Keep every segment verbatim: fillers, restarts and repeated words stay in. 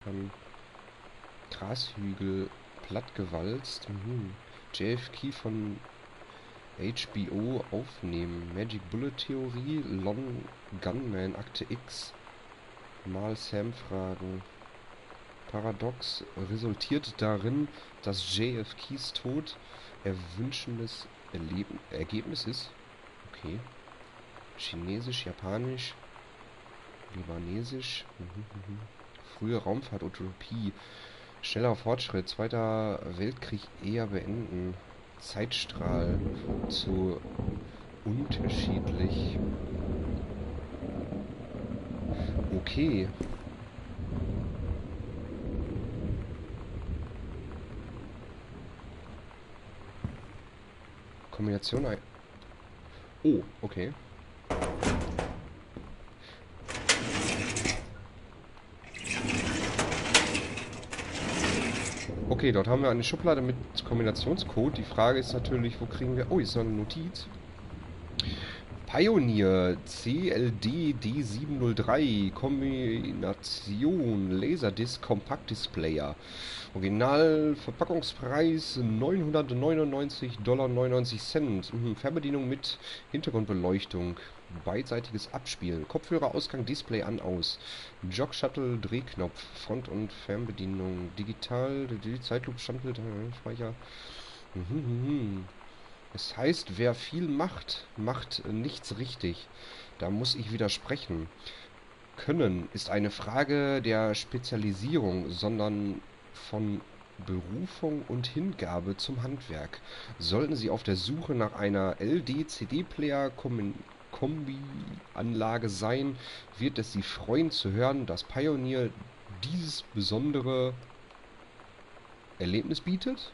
Dann Grashügel plattgewalzt. Mhm. J F K von H B O aufnehmen. Magic Bullet Theorie. Lon Gunman Akte X. Mal Sam fragen. Paradox resultiert darin, dass J F Ks Tod erwünschendes Erleben Ergebnis ist. Okay. Chinesisch, Japanisch, Libanesisch. Mhm, mhm. Frühe Raumfahrt-Utopie. Schneller Fortschritt. Zweiter Weltkrieg eher beenden. Zeitstrahl zu unterschiedlich. Okay. Kombination ein. Oh, okay. Okay, dort haben wir eine Schublade mit Kombinationscode. Die Frage ist natürlich, wo kriegen wir... Oh, hier ist noch eine Notiz. Pioneer C L D D sieben null drei Kombination Laserdisc Kompaktdisplayer. Original Verpackungspreis neunhundertneunundneunzig Dollar neunundneunzig Cent. Mhm, Fernbedienung mit Hintergrundbeleuchtung. Beidseitiges Abspielen. Kopfhörerausgang, Display an, aus. Jog Shuttle, Drehknopf. Front- und Fernbedienung. Digital, die Zeitlupe, Standbild, Speicher. Mhm, mhm. Es heißt, wer viel macht, macht nichts richtig. Da muss ich widersprechen. Können ist eine Frage der Spezialisierung, sondern von Berufung und Hingabe zum Handwerk. Sollten Sie auf der Suche nach einer L D-C D-Player-Kombi-Anlage sein, wird es Sie freuen zu hören, dass Pioneer dieses besondere Erlebnis bietet.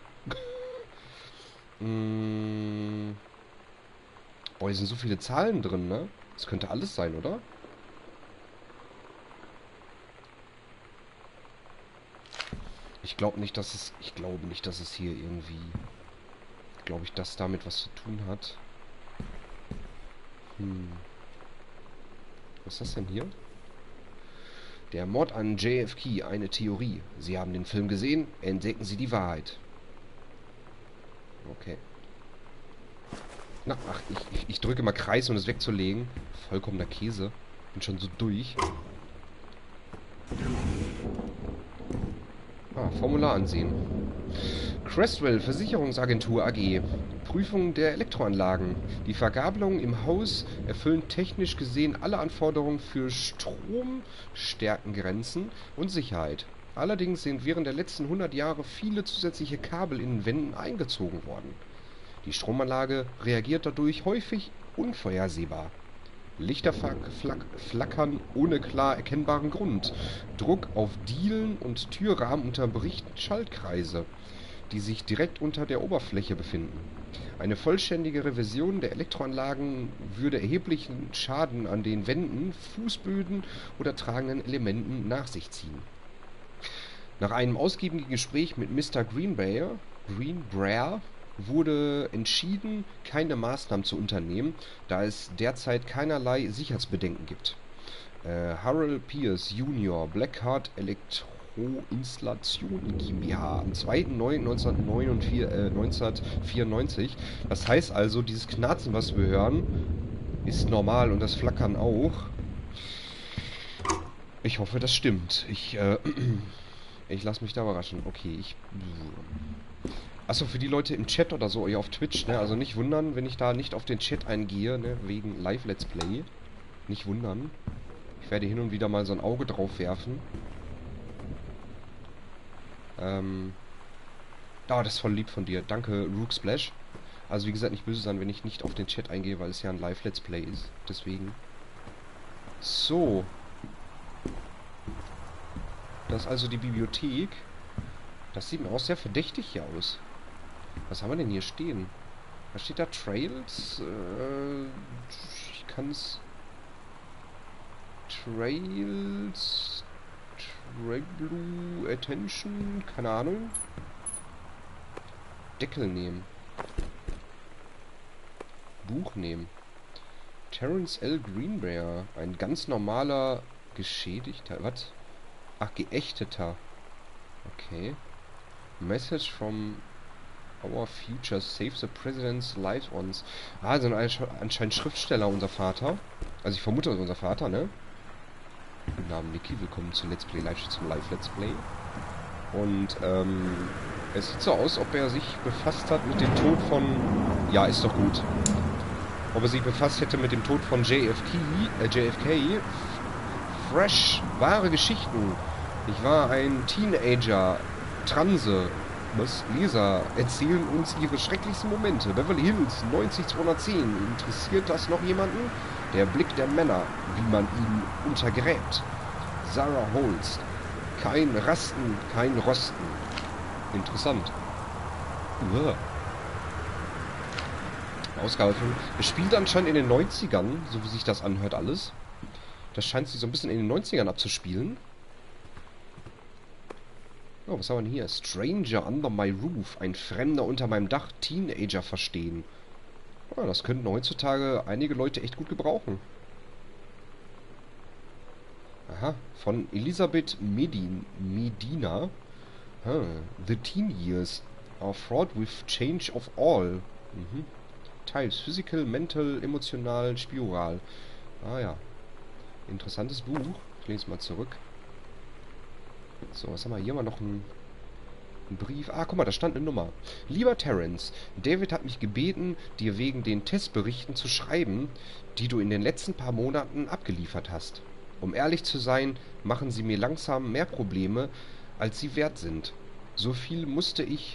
Mm, Boah, hier sind so viele Zahlen drin, ne? Das könnte alles sein, oder? Ich glaube nicht, dass es... Ich glaube nicht, dass es hier irgendwie... Glaube ich, das damit was zu tun hat. Hm. Was ist das denn hier? Der Mord an J F K, eine Theorie. Sie haben den Film gesehen, entdecken Sie die Wahrheit. Okay. Na, ach, ich, ich, ich drücke mal Kreis, um es wegzulegen. Vollkommener Käse. Bin schon so durch. Ah, Formular ansehen. Crestwell Versicherungsagentur A G. Prüfung der Elektroanlagen. Die Vergabelungen im Haus erfüllen technisch gesehen alle Anforderungen für Stromstärkengrenzen und Sicherheit. Allerdings sind während der letzten hundert Jahre viele zusätzliche Kabel in den Wänden eingezogen worden. Die Stromanlage reagiert dadurch häufig unvorhersehbar. Lichter flackern ohne klar erkennbaren Grund. Druck auf Dielen und Türrahmen unterbricht Schaltkreise, die sich direkt unter der Oberfläche befinden. Eine vollständige Revision der Elektroanlagen würde erheblichen Schaden an den Wänden, Fußböden oder tragenden Elementen nach sich ziehen. Nach einem ausgiebigen Gespräch mit Mister Greenbrier, Greenbrier wurde entschieden, keine Maßnahmen zu unternehmen, da es derzeit keinerlei Sicherheitsbedenken gibt. Äh, Harold Pierce Junior Blackheart Elektroinstallation GmbH am zweiten neunten neunzehnhundertvierundneunzig. Das heißt also, dieses Knarzen, was wir hören, ist normal und das Flackern auch. Ich hoffe, das stimmt. Ich, äh, ich lasse mich da überraschen. Okay, ich... Achso, für die Leute im Chat oder so, ihr auf Twitch, ne? Also nicht wundern, wenn ich da nicht auf den Chat eingehe, ne? Wegen Live-Let's Play. Nicht wundern. Ich werde hin und wieder mal so ein Auge drauf werfen. Ähm... Ah, das ist voll lieb von dir. Danke, Rook Splash. Also wie gesagt, nicht böse sein, wenn ich nicht auf den Chat eingehe, weil es ja ein Live-Let's Play ist. Deswegen. So. Das ist also die Bibliothek. Das sieht mir auch sehr verdächtig hier aus. Was haben wir denn hier stehen? Was steht da? Trails? Äh, ich kann es... Trails... Trail Blue Attention? Keine Ahnung. Deckel nehmen. Buch nehmen. Terence L. Greenbrier. Ein ganz normaler Geschädigter. Was? Ach, geächteter. Okay. Message from our future. Save the president's life once. Ah, sind anscheinend Schriftsteller, unser Vater. Also ich vermute, das ist unser Vater, ne? Guten Abend, Niki. Willkommen zu Let's Play Live, zum Live Let's Play. Und, ähm, es sieht so aus, ob er sich befasst hat mit dem Tod von... Ja, ist doch gut. Ob er sich befasst hätte mit dem Tod von J F K, äh, J F K. Fresh, wahre Geschichten. Ich war ein Teenager, Transe. Was? Leser erzählen uns ihre schrecklichsten Momente. Beverly Hills neunzig zweihundertzehn. Interessiert das noch jemanden? Der Blick der Männer, wie man ihn untergräbt. Sarah Holst. Kein Rasten, kein Rosten. Interessant. Uah. Ausgabe fünf. Es spielt anscheinend in den neunzigern, so wie sich das anhört alles. Das scheint sich so ein bisschen in den neunzigern abzuspielen. Oh, was haben wir denn hier? Stranger under my roof. Ein Fremder unter meinem Dach. Teenager verstehen. Oh, das könnten heutzutage einige Leute echt gut gebrauchen. Aha, von Elisabeth Medin, Medina. Huh. The teen years are fraught with change of all. Mhm. Types. Physical, mental, emotional, spiritual. Ah ja. Interessantes Buch. Ich lese es mal zurück. So, was haben wir hier? Mal noch ein, ein Brief. Ah, guck mal, da stand eine Nummer. Lieber Terence, David hat mich gebeten, dir wegen den Testberichten zu schreiben, die du in den letzten paar Monaten abgeliefert hast. Um ehrlich zu sein, machen sie mir langsam mehr Probleme, als sie wert sind. So viel musste ich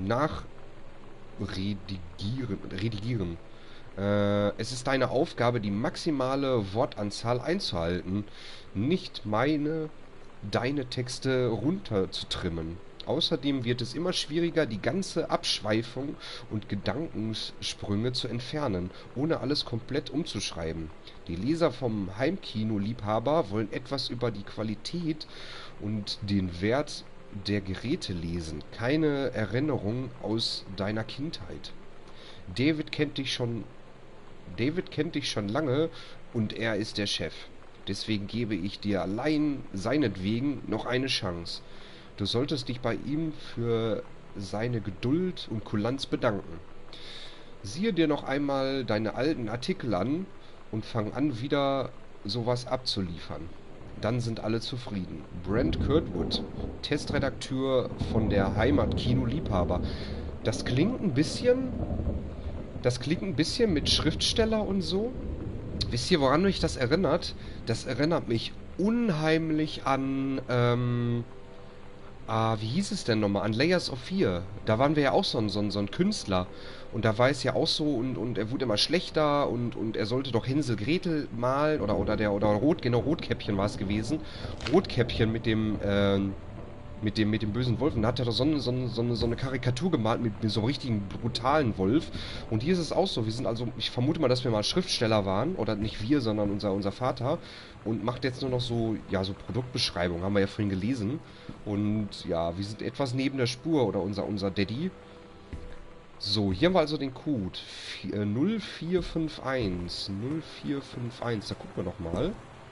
nachredigieren. Redigieren. Äh, es ist deine Aufgabe, die maximale Wortanzahl einzuhalten, nicht meine, deine Texte runterzutrimmen. Außerdem wird es immer schwieriger, die ganze Abschweifung und Gedankensprünge zu entfernen, ohne alles komplett umzuschreiben. Die Leser vom Heimkino-Liebhaber wollen etwas über die Qualität und den Wert der Geräte lesen, keine Erinnerung aus deiner Kindheit. David kennt dich schon, David kennt dich schon lange und er ist der Chef. Deswegen gebe ich dir allein seinetwegen noch eine Chance. Du solltest dich bei ihm für seine Geduld und Kulanz bedanken. Siehe dir noch einmal deine alten Artikel an und fang an, wieder sowas abzuliefern. Dann sind alle zufrieden. Brent Kurtwood, Testredakteur von der Heimat-Kino-Liebhaber. Das klingt ein bisschen... Das klingt ein bisschen mit Schriftsteller und so. Wisst ihr, woran mich das erinnert? Das erinnert mich unheimlich an... Ähm, Ah, wie hieß es denn nochmal? An Layers of Fear. Da waren wir ja auch so ein, so ein, so ein Künstler. Und da war es ja auch so, und, und er wurde immer schlechter und, und er sollte doch Hänsel Gretel malen. Oder, oder der, oder Rot, genau, Rotkäppchen war es gewesen. Rotkäppchen mit dem, ähm, mit dem, mit dem bösen Wolf. Und da hat er doch so eine, so eine, so eine, so eine Karikatur gemalt mit, mit so einem richtigen brutalen Wolf. Und hier ist es auch so. Wir sind also, ich vermute mal, dass wir mal Schriftsteller waren. Oder nicht wir, sondern unser, unser Vater. Und macht jetzt nur noch so, ja, so Produktbeschreibungen, haben wir ja vorhin gelesen. Und ja, wir sind etwas neben der Spur, oder unser, unser Daddy. So, hier haben wir also den Code. null vier fünf eins. null vier fünf eins, da gucken wir doch mal.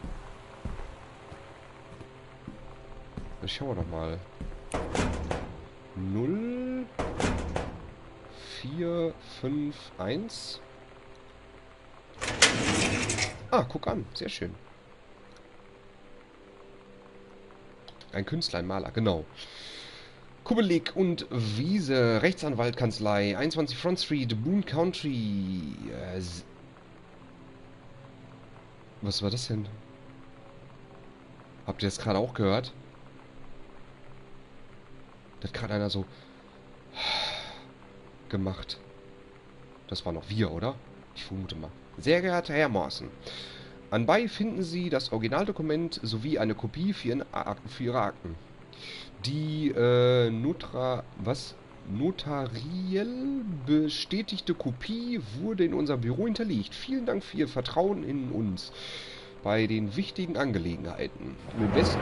Da schauen wir doch mal. null vier fünf eins. Ah, guck an, sehr schön. Ein Künstler, ein Maler, genau. Kubelik und Wiese, Rechtsanwaltkanzlei, einundzwanzig Front Street, Boone County. Äh, was war das denn? Habt ihr das gerade auch gehört? Da hat gerade einer so gemacht. Das war noch wir, oder? Ich vermute mal. Sehr geehrter Herr Morrison, anbei finden Sie das Originaldokument sowie eine Kopie für, Ihren Akten, für Ihre Akten. Die äh, Notra, was? notariell bestätigte Kopie wurde in unser Büro hinterlegt. Vielen Dank für Ihr Vertrauen in uns bei den wichtigen Angelegenheiten. Mit besten,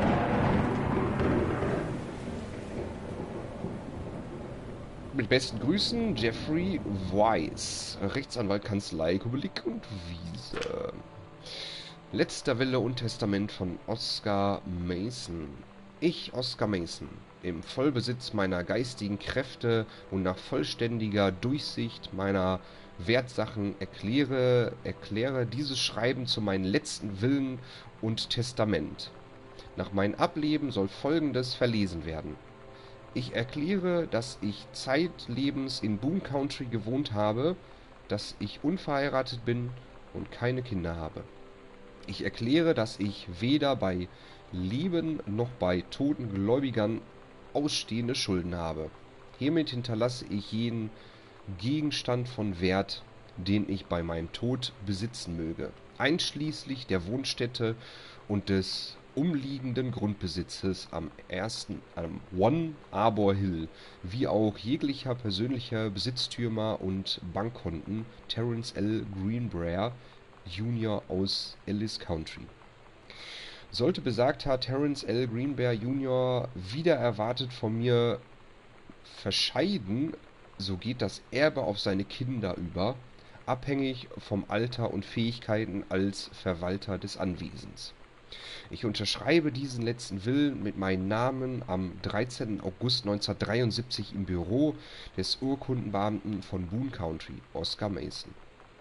mit besten Grüßen, Jeffrey Weiss, Rechtsanwaltkanzlei Kubelik und Wiese. Letzter Wille und Testament von Oscar Mason. Ich, Oscar Mason, im Vollbesitz meiner geistigen Kräfte und nach vollständiger Durchsicht meiner Wertsachen erkläre, erkläre dieses Schreiben zu meinen letzten Willen und Testament. Nach meinem Ableben soll Folgendes verlesen werden. Ich erkläre, dass ich zeitlebens in Boone Country gewohnt habe, dass ich unverheiratet bin und keine Kinder habe. Ich erkläre, dass ich weder bei Leben noch bei toten Gläubigern ausstehende Schulden habe. Hiermit hinterlasse ich jeden Gegenstand von Wert, den ich bei meinem Tod besitzen möge, einschließlich der Wohnstätte und des umliegenden Grundbesitzes am ersten, am One Arbor Hill, wie auch jeglicher persönlicher Besitztümer und Bankkonten Terence L. Greenbrier Junior aus Ellis County. Sollte besagter Terence L. Greenbrier Junior wider erwartet von mir verscheiden, so geht das Erbe auf seine Kinder über, abhängig vom Alter und Fähigkeiten als Verwalter des Anwesens. Ich unterschreibe diesen letzten Willen mit meinem Namen am dreizehnten August neunzehnhundertdreiundsiebzig im Büro des Urkundenbeamten von Boone County, Oscar Mason.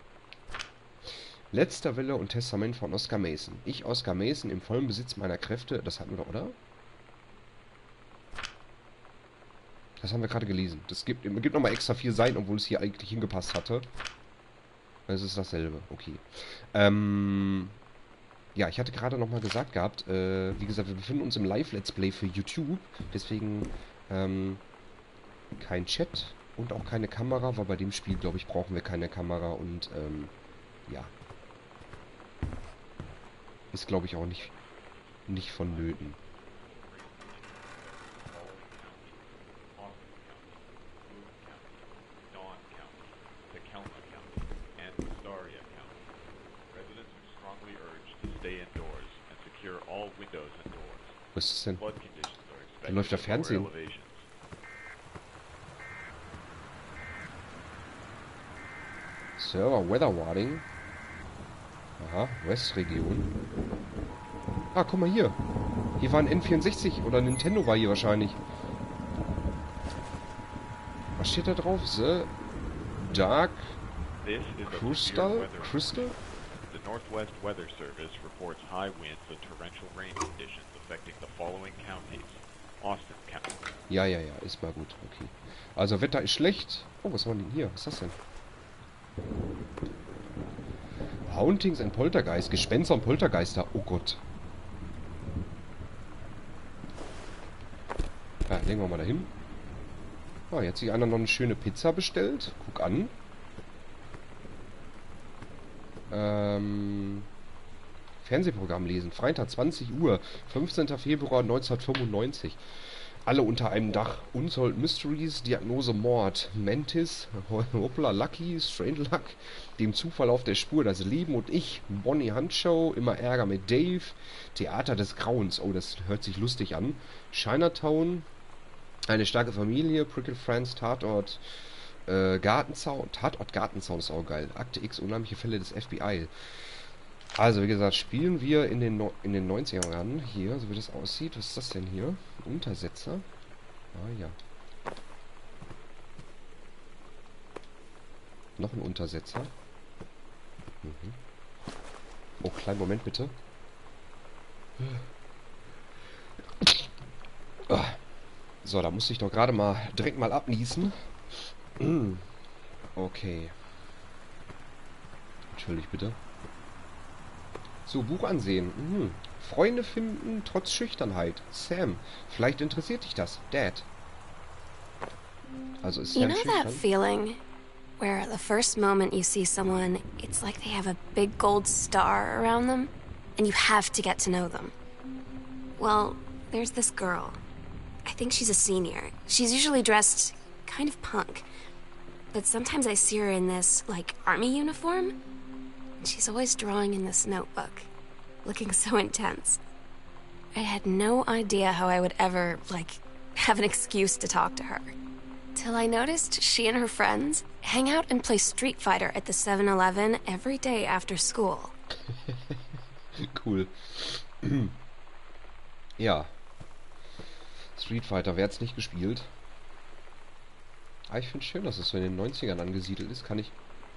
Letzter Wille und Testament von Oscar Mason. Ich, Oscar Mason, im vollen Besitz meiner Kräfte. Das hatten wir doch, oder? Das haben wir gerade gelesen. Das gibt, gibt nochmal extra vier Seiten, obwohl es hier eigentlich hingepasst hatte. Es ist dasselbe. Okay. Ähm... Ja, ich hatte gerade nochmal gesagt gehabt, äh, wie gesagt, wir befinden uns im Live-Let's Play für YouTube, deswegen ähm, kein Chat und auch keine Kamera, weil bei dem Spiel, glaube ich, brauchen wir keine Kamera und ähm, ja, ist, glaube ich, auch nicht, nicht vonnöten. Was ist denn? Da läuft der Fernsehen. Server Weather Warning. Aha, Westregion. Ah, guck mal hier. Hier war ein N vierundsechzig oder Nintendo war hier wahrscheinlich. Was steht da drauf? The Dark Crystal? Crystal? The Northwest Weather Service reports high winds and torrential rain conditions affecting the following counties. Austin County. Ja, ja, ja, ist mal gut, okay. Also Wetter ist schlecht. Oh, was war denn hier? Was ist das denn? Hauntings and Poltergeist. Gespenster und Poltergeister. Oh Gott. Ja, legen wir mal dahin. Ah, jetzt hat sich einer noch eine schöne Pizza bestellt. Guck an. Ähm... Fernsehprogramm lesen. Freitag zwanzig Uhr, fünfzehnter Februar neunzehnhundertfünfundneunzig. Alle unter einem Dach. Unsolved Mysteries, Diagnose Mord. Mantis, Hoppla Lucky, Strange Luck, dem Zufall auf der Spur, das Leben und ich. Bonnie Hunt Show, immer Ärger mit Dave. Theater des Grauens, oh, das hört sich lustig an. Chinatown, eine starke Familie. Prickle Friends, Tatort, äh, Gartenzaun. Tatort Gartenzaun ist auch geil. Akte X, unheimliche Fälle des F B I. Also, wie gesagt, spielen wir in den, no in den neunziger Jahren hier, so wie das aussieht. Was ist das denn hier? Untersetzer? Ah, ja. Noch ein Untersetzer. Mhm. Oh, kleinen Moment bitte. So, da musste ich doch gerade mal direkt mal abniesen. Okay. Entschuldigt bitte. So, Buch ansehen. Mhm. Freunde finden trotz Schüchternheit. Sam, vielleicht interessiert dich das. Dad. Also ist Sam You know schüchtern? that feeling where the first moment you see someone, it's like they have a big gold star around them, and you have to get to know them? Well, there's this girl. I think she's a senior. She's usually dressed kind of punk, but sometimes I see her in this, like, army uniform. She's always drawing in this notebook, looking so intense. I had no idea how I would ever, like, have an excuse to talk to her. Till I noticed she and her friends hang out and play Street Fighter at the seven eleven every day after school. Cool. Ja. Street Fighter, wer hat's nicht gespielt? Ah, ich finde es schön, dass es so in den neunzigern angesiedelt ist. Kann ich...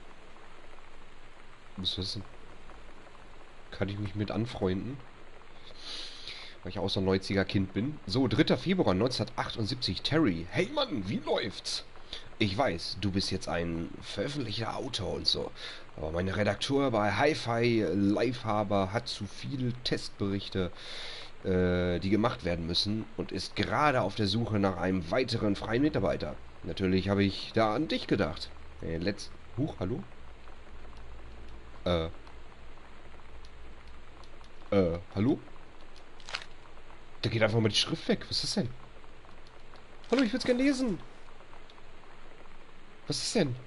Was ist denn? Kann ich mich mit anfreunden? Weil ich auch so ein neunziger Kind bin. So, dritter Februar neunzehnhundertachtundsiebzig. Terry. Hey Mann, wie läuft's? Ich weiß, du bist jetzt ein veröffentlichter Autor und so. Aber meine Redakteur bei Hi-Fi Livehaber hat zu viele Testberichte, äh, die gemacht werden müssen und ist gerade auf der Suche nach einem weiteren freien Mitarbeiter. Natürlich habe ich da an dich gedacht. Äh, let's... Huch, hallo? Äh... Äh, hallo? Da geht einfach mal die Schrift weg. Was ist das denn? Hallo, ich würde es gerne lesen. Was ist denn?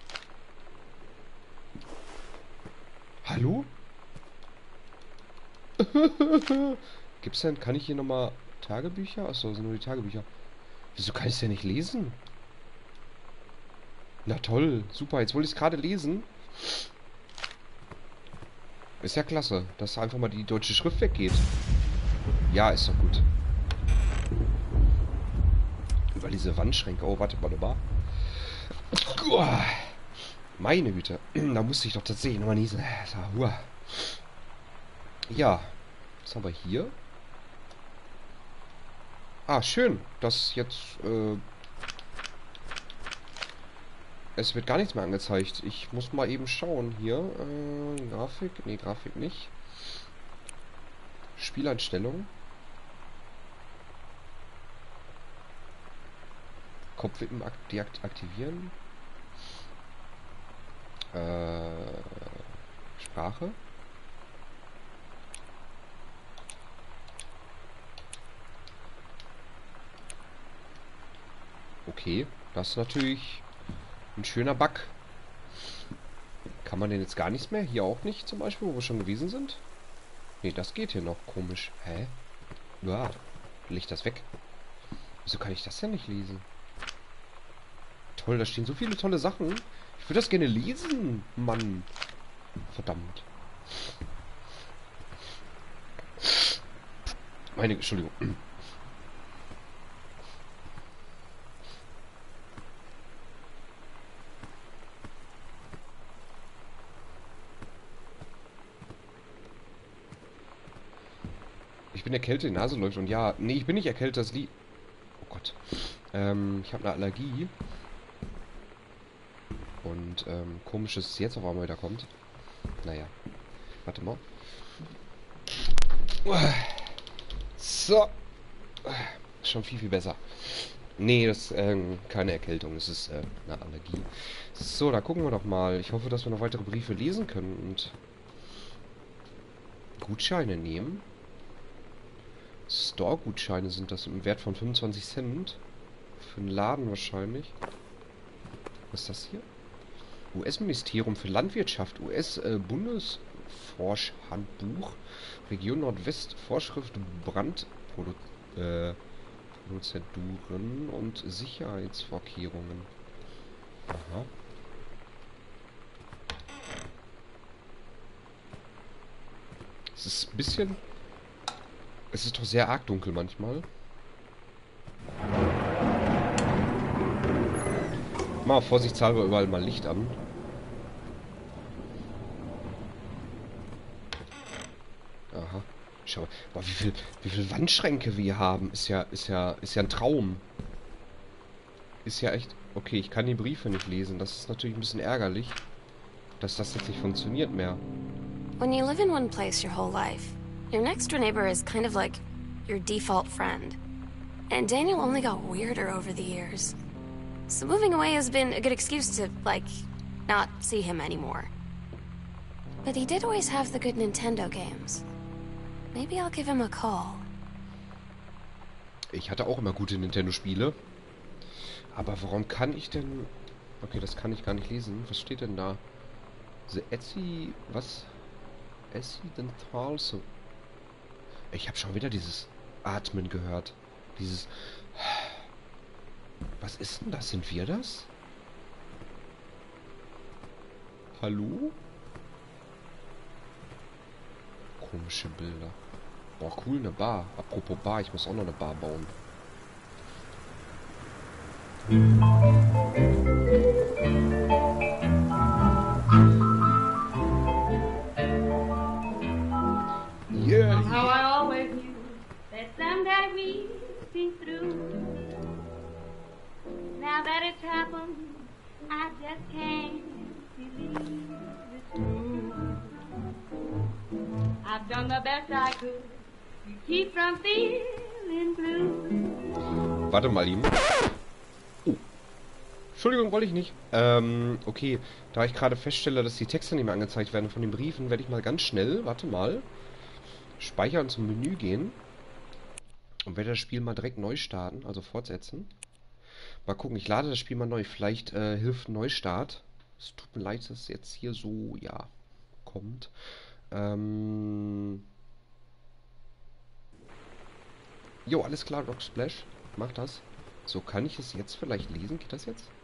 Hallo? Gibt's denn, kann ich hier nochmal Tagebücher? Achso, sind nur die Tagebücher. Wieso kann ich es denn nicht lesen? Na toll, super, jetzt wollte ich es gerade lesen. Ist ja klasse, dass einfach mal die deutsche Schrift weggeht. Ja, ist doch gut. Über diese Wandschränke. Oh, warte, warte mal. Meine Güte. Da musste ich doch tatsächlich nochmal niesen. Ja. Was haben wir hier? Ah, schön. Das jetzt, äh... Es wird gar nichts mehr angezeigt. Ich muss mal eben schauen hier. Äh, Grafik? Nee, Grafik nicht. Spieleinstellung. Kopfwippen deaktivieren. Äh, Sprache. Okay, das ist natürlich ein schöner Bug. Kann man den jetzt gar nichts mehr? Hier auch nicht zum Beispiel, wo wir schon gewesen sind? Ne, das geht hier noch. Komisch. Hä? Ja, leg das weg. Wieso kann ich das denn nicht lesen? Toll, da stehen so viele tolle Sachen. Ich würde das gerne lesen, Mann. Verdammt. Meine, Entschuldigung. Ich bin erkältet, die Nase läuft und ja, nee, ich bin nicht erkältet, das liegt... Oh Gott. Ähm, ich habe eine Allergie. Und, ähm, komisch, dass es jetzt auf einmal wieder kommt. Naja. Warte mal. So. Schon viel, viel besser. Nee, das ist ähm, keine Erkältung, es ist äh, eine Allergie. So, da gucken wir doch mal. Ich hoffe, dass wir noch weitere Briefe lesen können und Gutscheine nehmen. Store-Gutscheine sind das im Wert von fünfundzwanzig Cent. Für den Laden wahrscheinlich. Was ist das hier? U S-Ministerium für Landwirtschaft, U S-Bundesforschhandbuch, Region Nordwest, Vorschrift Brandprozeduren äh, und Sicherheitsvorkehrungen. Aha. Es ist ein bisschen... Es ist doch sehr arg dunkel manchmal. Mal vorsichtshalber überall mal Licht an. Aha. Schau mal. Boah, wie viel, wie viel Wandschränke wir haben. Ist ja, ist ja, ist ja ein Traum. Ist ja echt... Okay, ich kann die Briefe nicht lesen. Das ist natürlich ein bisschen ärgerlich, dass das jetzt nicht funktioniert mehr. When you live in one place your whole life, your next door neighbor is kind of like your default friend. And Daniel only got weirder over the years. So moving away has been a good excuse to, like, not see him anymore. But he did always have the good Nintendo games. Maybe I'll give him a call. Ich hatte auch immer gute Nintendo-Spiele. Aber warum kann ich denn... Okay, das kann ich gar nicht lesen. Was steht denn da? The Etsy... Was? Accidental... So. Ich habe schon wieder dieses Atmen gehört. Dieses... Was ist denn das? Sind wir das? Hallo? Komische Bilder. Boah, cool, eine Bar. Apropos Bar, ich muss auch noch eine Bar bauen. Yeah. How I always knew that someday we'd see through. Now that it's happened, I just can't believe it's true. I've done the best I could to keep from feeling blue. Warte mal, Lieben. Oh. Entschuldigung, wollte ich nicht. Ähm, okay. Da ich gerade feststelle, dass die Texte nicht mehr angezeigt werden von den Briefen, werde ich mal ganz schnell, warte mal, speichern, zum Menü gehen. Und werde das Spiel mal direkt neu starten, also fortsetzen. Mal gucken, ich lade das Spiel mal neu. Vielleicht äh, hilft ein Neustart. Es tut mir leid, dass es jetzt hier so, ja, kommt. Ähm... Jo, alles klar, Rock Splash. Mach das. So, kann ich es jetzt vielleicht lesen? Geht das jetzt?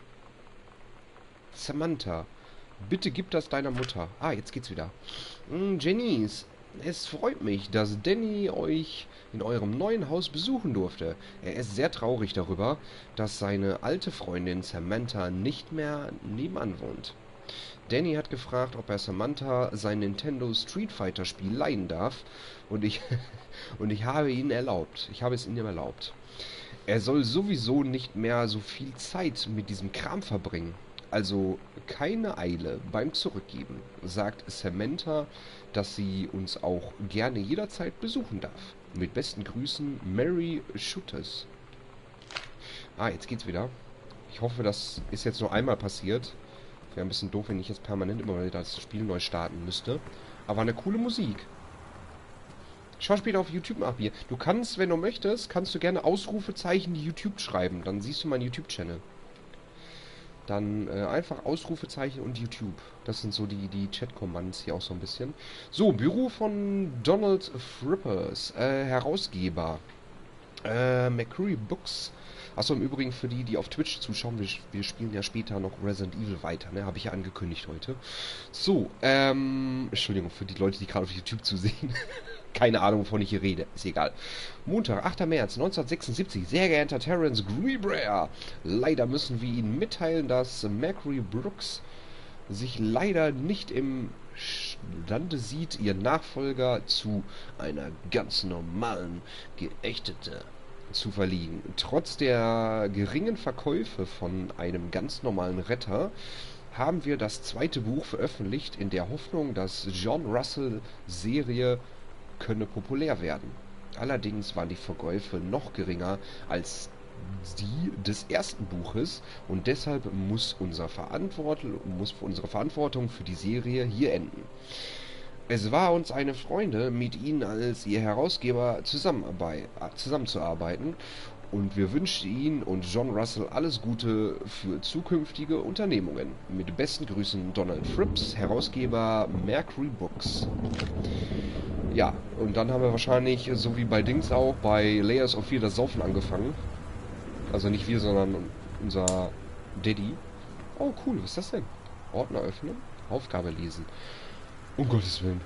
Samantha, bitte gib das deiner Mutter. Ah, jetzt geht's wieder. Mm, Janice, es freut mich, dass Danny euch in eurem neuen Haus besuchen durfte. Er ist sehr traurig darüber, dass seine alte Freundin Samantha nicht mehr nebenan wohnt. Danny hat gefragt, ob er Samantha sein Nintendo Street Fighter Spiel leihen darf, und ich und ich habe ihn erlaubt. Ich habe es ihm erlaubt. Er soll sowieso nicht mehr so viel Zeit mit diesem Kram verbringen. Also keine Eile beim Zurückgeben, sagt Samantha, dass sie uns auch gerne jederzeit besuchen darf. Mit besten Grüßen, Mary Shooters. Ah, jetzt geht's wieder. Ich hoffe, das ist jetzt nur einmal passiert. Wäre ein bisschen doof, wenn ich jetzt permanent immer wieder das Spiel neu starten müsste. Aber eine coole Musik. Schau später auf YouTube nach hier. Du kannst, wenn du möchtest, kannst du gerne Ausrufezeichen YouTube schreiben. Dann siehst du meinen YouTube-Channel. Dann äh, einfach Ausrufezeichen und YouTube. Das sind so die, die Chat-Commands hier auch so ein bisschen. So, Büro von Donald Frippers. Äh, Herausgeber. Äh, McCreary Books. Achso, im Übrigen für die, die auf Twitch zuschauen, wir, wir spielen ja später noch Resident Evil weiter, ne? Habe ich ja angekündigt heute. So, ähm... Entschuldigung, für die Leute, die gerade auf YouTube zusehen. Keine Ahnung, wovon ich hier rede. Ist egal. Montag, achter März neunzehnhundertsechsundsiebzig. Sehr geehrter Terence Greenbrier. Leider müssen wir Ihnen mitteilen, dass Macri Brooks sich leider nicht im Stande sieht, Ihr Nachfolger zu einer ganz normalen, geächtete zu verliehen. Trotz der geringen Verkäufe von einem ganz normalen Retter haben wir das zweite Buch veröffentlicht, in der Hoffnung, dass John Russell Serie könne populär werden. Allerdings waren die Verkäufe noch geringer als die des ersten Buches und deshalb muss, unser Verantwortung, muss unsere Verantwortung für die Serie hier enden. Es war uns eine Freude, mit Ihnen als Ihr Herausgeber zusammenzuarbeiten, und wir wünschen Ihnen und John Russell alles Gute für zukünftige Unternehmungen. Mit besten Grüßen, Donald Fripps, Herausgeber Mercury Books. Ja, und dann haben wir wahrscheinlich, so wie bei Dings auch, bei Layers of Fear das Saufen angefangen. Also nicht wir, sondern unser Daddy. Oh cool, was ist das denn? Ordner öffnen, Aufgabe lesen. Um Gottes Willen.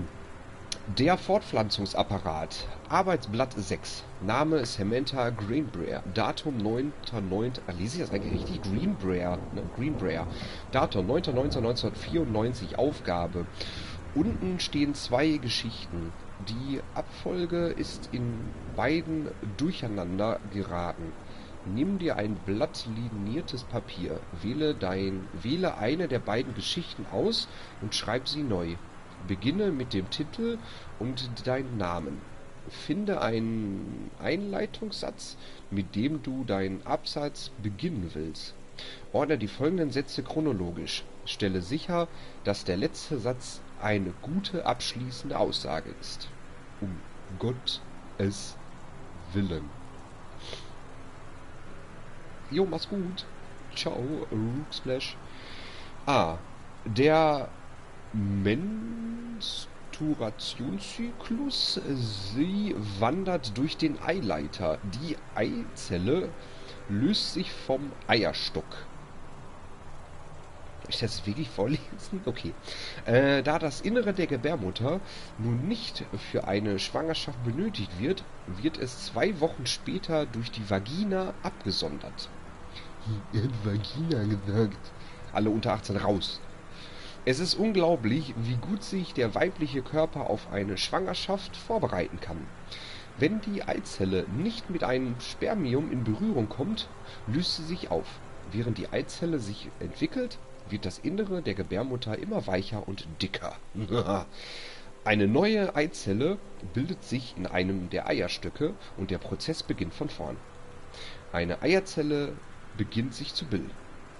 Der Fortpflanzungsapparat. Arbeitsblatt sechs. Name Samantha Greenbrier. Datum neunter neunter Ah, lese ich das eigentlich richtig? Greenbrier. Ne? Greenbrier. Datum neunter neunter neunzehnhundertvierundneunzig. Aufgabe. Unten stehen zwei Geschichten. Die Abfolge ist in beiden durcheinander geraten. Nimm dir ein Blatt liniertes Papier, wähle, dein, wähle eine der beiden Geschichten aus und schreib sie neu. Beginne mit dem Titel und deinem Namen. Finde einen Einleitungssatz, mit dem du deinen Absatz beginnen willst. Ordne die folgenden Sätze chronologisch. Stelle sicher, dass der letzte Satz eine gute abschließende Aussage ist. Um Gottes Willen. Jo, mach's gut. Ciao, Rooksplash. Ah, der Menstruationszyklus. Sie wandert durch den Eileiter. Die Eizelle löst sich vom Eierstock. ich das wirklich vorlesen? Okay. Äh, da das Innere der Gebärmutter nun nicht für eine Schwangerschaft benötigt wird, wird es zwei Wochen später durch die Vagina abgesondert. Er hat Vagina gesagt. Alle unter achtzehn raus. Es ist unglaublich, wie gut sich der weibliche Körper auf eine Schwangerschaft vorbereiten kann. Wenn die Eizelle nicht mit einem Spermium in Berührung kommt, löst sie sich auf. Während die Eizelle sich entwickelt, wird das Innere der Gebärmutter immer weicher und dicker. Eine neue Eizelle bildet sich in einem der Eierstöcke und der Prozess beginnt von vorn. Eine Eierzelle beginnt sich zu bilden.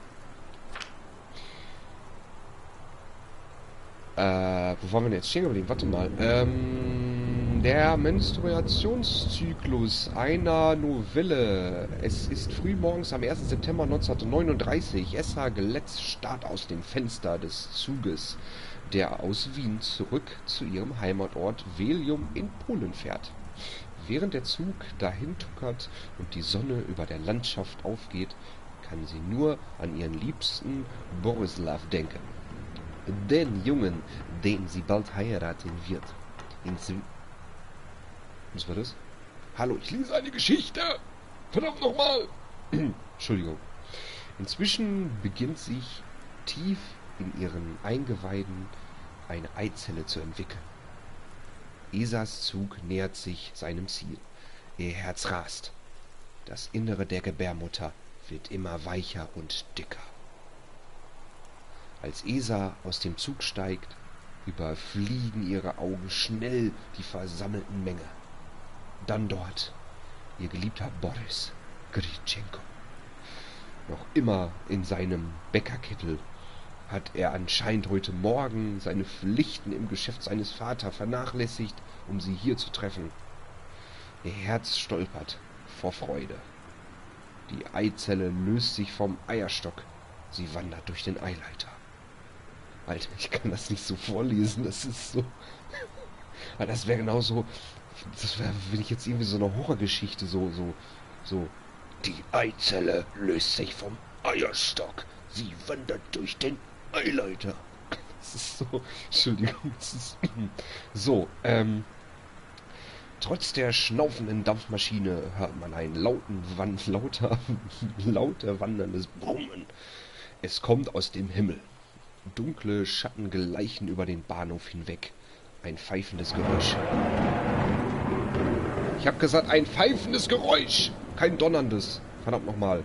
Äh, wo waren wir denn jetzt stehen geblieben? Warte mal. Ähm, der Menstruationszyklus einer Novelle. Es ist frühmorgens am ersten September neunzehnhundertneununddreißig. Essa Gletz starrt aus dem Fenster des Zuges, der aus Wien zurück zu ihrem Heimatort Velium in Polen fährt. Während der Zug dahin tuckert und die Sonne über der Landschaft aufgeht, kann sie nur an ihren Liebsten Borislav denken. Den Jungen, den sie bald heiraten wird. Inzw Was war das? Hallo, ich lese eine Geschichte! Verdammt nochmal! Entschuldigung. Inzwischen beginnt sich tief in ihren Eingeweiden eine Eizelle zu entwickeln. Esas Zug nähert sich seinem Ziel. Ihr Herz rast. Das Innere der Gebärmutter wird immer weicher und dicker. Als Esa aus dem Zug steigt, überfliegen ihre Augen schnell die versammelten Menge. Dann dort ihr geliebter Boris Gritschenko. Noch immer in seinem Bäckerkittel hat er anscheinend heute Morgen seine Pflichten im Geschäft seines Vaters vernachlässigt, um sie hier zu treffen. Ihr Herz stolpert vor Freude. Die Eizelle löst sich vom Eierstock. Sie wandert durch den Eileiter. Alter, ich kann das nicht so vorlesen, das ist so... Das wäre genauso... Das wäre, wenn ich jetzt irgendwie so eine Horrorgeschichte so, so, so... Die Eizelle löst sich vom Eierstock. Sie wandert durch den Eileiter. Das ist so... Entschuldigung, das ist... So, ähm... Trotz der schnaufenden Dampfmaschine hört man ein lauten, wan, lauter, lauter wanderndes Brummen. Es kommt aus dem Himmel. Dunkle Schatten gleichen über den Bahnhof hinweg. Ein pfeifendes Geräusch. Ich hab gesagt, ein pfeifendes Geräusch! Kein donnerndes. Verdammt nochmal.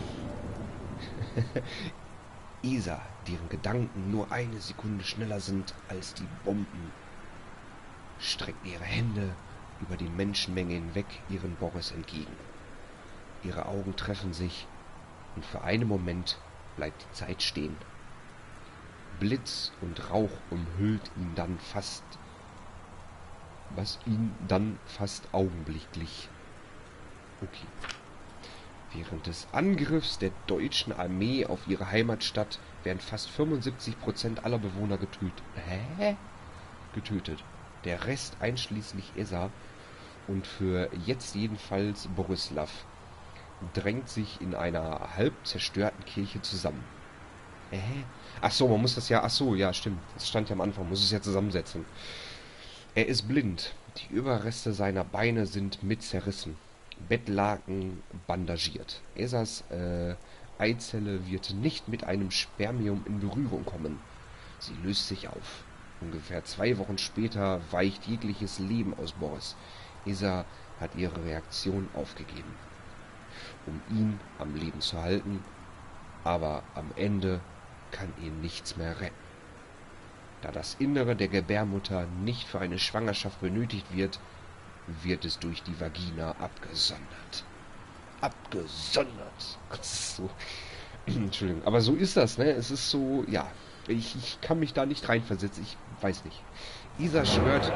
Esa, deren Gedanken nur eine Sekunde schneller sind als die Bomben, streckt ihre Hände über die Menschenmenge hinweg ihren Boris entgegen. Ihre Augen treffen sich und für einen Moment bleibt die Zeit stehen. Blitz und Rauch umhüllt ihn dann fast, was ihn dann fast augenblicklich. Okay. Während des Angriffs der deutschen Armee auf ihre Heimatstadt werden fast fünfundsiebzig Prozent aller Bewohner getötet. Hä? Getötet. Der Rest, einschließlich Esa und für jetzt jedenfalls Borislav, drängt sich in einer halb zerstörten Kirche zusammen. Hä? Ach so, man muss das ja... Ach so, ja, stimmt. Das stand ja am Anfang. Man muss es ja zusammensetzen. Er ist blind. Die Überreste seiner Beine sind mit zerrissen. Bettlaken bandagiert. Esas äh, Eizelle wird nicht mit einem Spermium in Berührung kommen. Sie löst sich auf. Ungefähr zwei Wochen später weicht jegliches Leben aus Boris. Esa hat ihre Reaktion aufgegeben, um ihn am Leben zu halten, aber am Ende kann ihn nichts mehr retten. Da das Innere der Gebärmutter nicht für eine Schwangerschaft benötigt wird, wird es durch die Vagina abgesondert. Abgesondert. So. Entschuldigung, aber so ist das, ne? Es ist so, ja, ich, ich kann mich da nicht reinversetzen, ich weiß nicht. Esa schwört...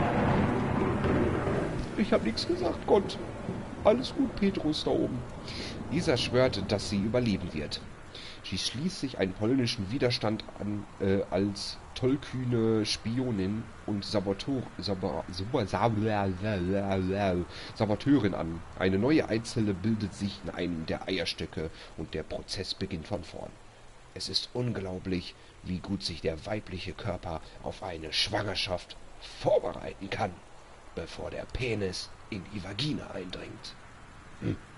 Ich habe nichts gesagt, Gott. Alles gut, Petrus da oben. Esa schwört, dass sie überleben wird. Sie schließt sich einen polnischen Widerstand an, äh, als tollkühne Spionin und Saboteur, Sabor, Sabor, Sabor, Saboteurin an. Eine neue Eizelle bildet sich in einem der Eierstöcke und der Prozess beginnt von vorn. Es ist unglaublich, wie gut sich der weibliche Körper auf eine Schwangerschaft vorbereiten kann, bevor der Penis in die Vagina eindringt. Hm.